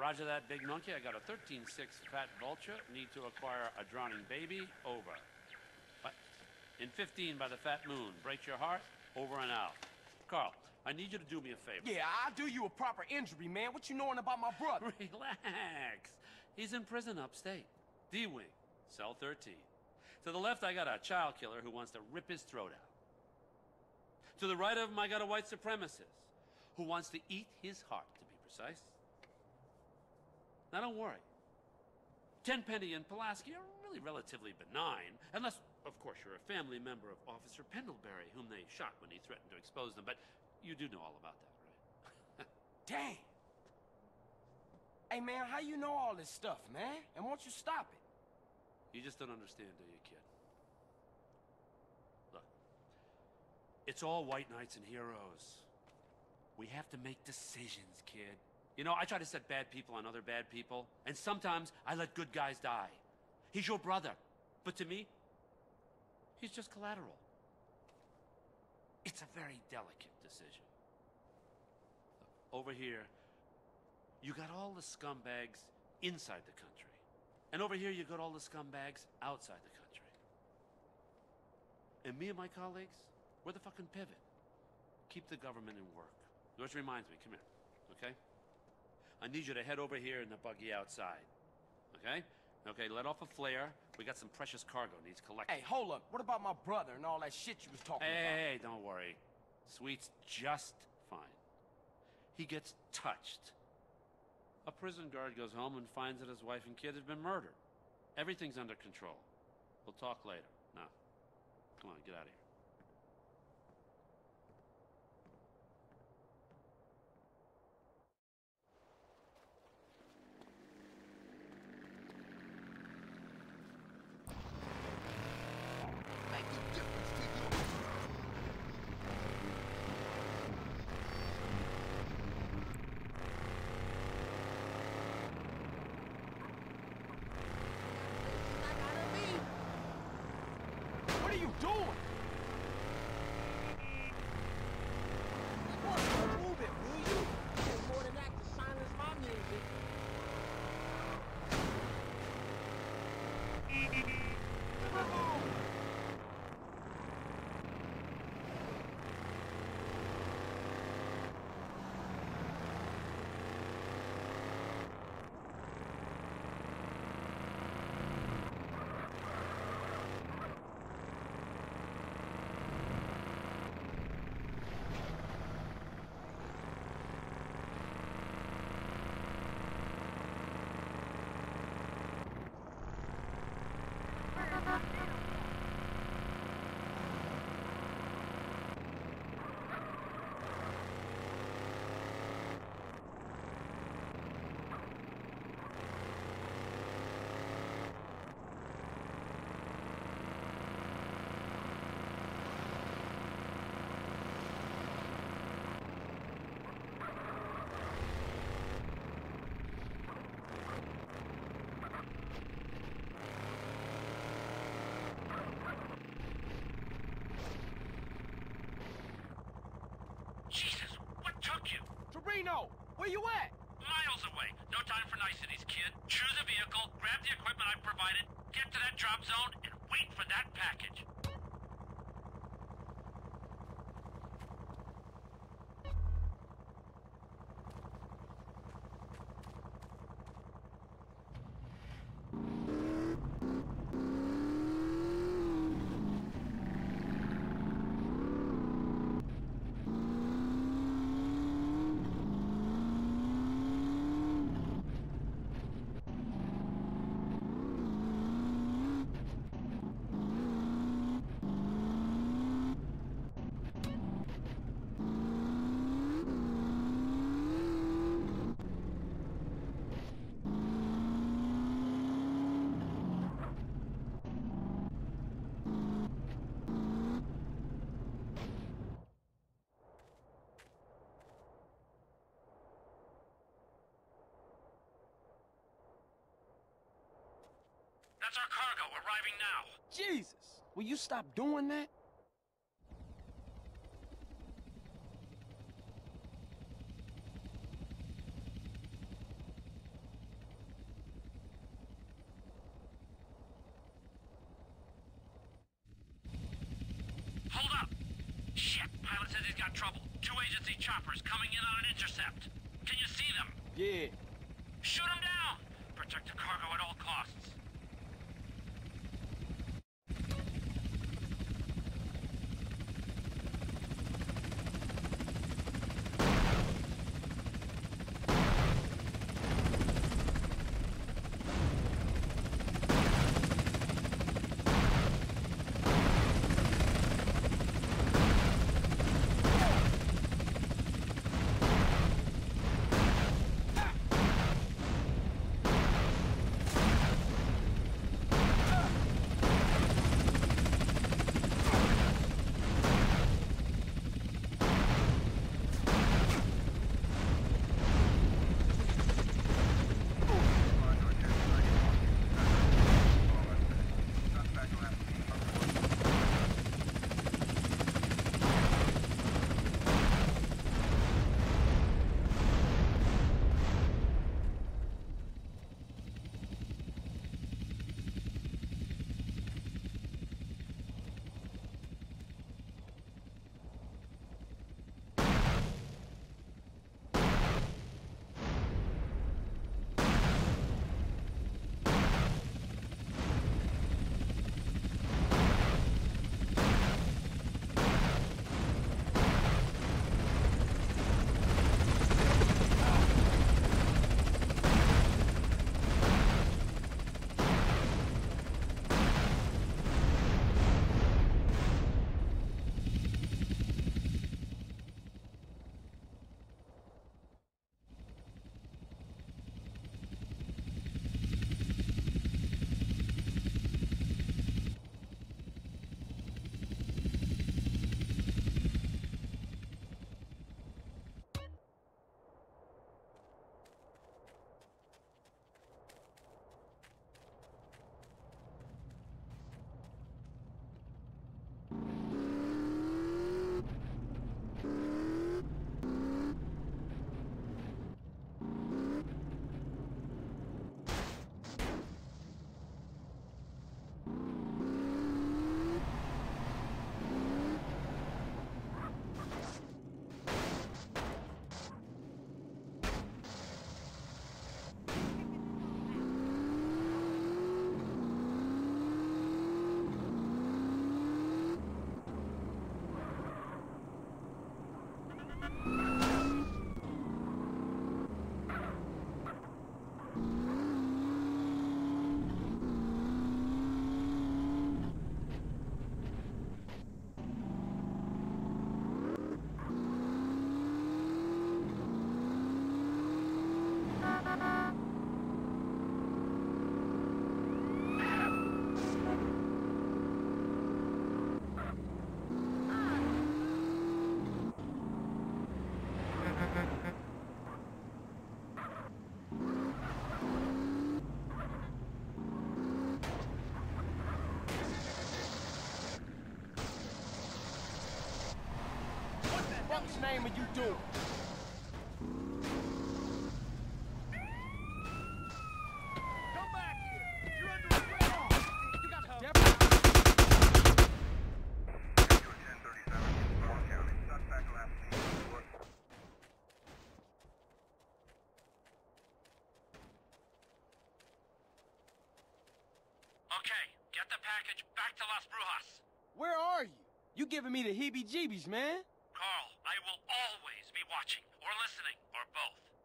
Roger that, big monkey. I got a 13-6 fat vulture. Need to acquire a drowning baby. Over. What? In 15 by the fat moon. Breaks your heart. Over and out. Carl, I need you to do me a favor. Yeah, I'll do you a proper injury, man. What you knowing about my brother? Relax. He's in prison upstate. D-Wing. Cell 13. To the left, I got a child killer who wants to rip his throat out. To the right of him, I got a white supremacist who wants to eat his heart, to be precise. Now, don't worry. Tenpenny and Pulaski are really relatively benign, unless, of course, you're a family member of Officer Pendlebury, whom they shot when he threatened to expose them, but you do know all about that, right? Damn. Hey, man, how you know all this stuff, man? And won't you stop it? You just don't understand, do you, kid? Look, it's all white knights and heroes. We have to make decisions, kid. You know, I try to set bad people on other bad people, and sometimes I let good guys die. He's your brother, but to me, he's just collateral. It's a very delicate decision. Look, over here, you got all the scumbags inside the country. And over here, you got all the scumbags outside the country. And me and my colleagues, we're the fucking pivot. Keep the government in work. Which reminds me, come here, okay? I need you to head over here in the buggy outside, okay? Okay, let off a flare. We got some precious cargo needs collecting. Hey, hold up. What about my brother and all that shit you was talking about? Hey, don't worry. Sweet's just fine. He gets touched. A prison guard goes home and finds that his wife and kid have been murdered. Everything's under control. We'll talk later. Now, come on, get out of here. What are you doing? Move it, will you? There's more than that to silence my music. Jesus, what took you? Torino, where you at? Miles away. No time for niceties, kid. Choose a vehicle, grab the equipment I've provided, get to that drop zone, and wait for that package. That's our cargo, arriving now. Jesus, will you stop doing that? got trouble. 2 agency choppers coming in on an intercept. Can you see them? Yeah. Shoot them down! Protect the cargo at all costs. What's the name of you doing? Come back here! You're under arrest! You got a deputy? Okay, get the package back to Las Brujas. Where are you? You giving me the heebie-jeebies, man. Carl, I will always be watching, or listening, or both.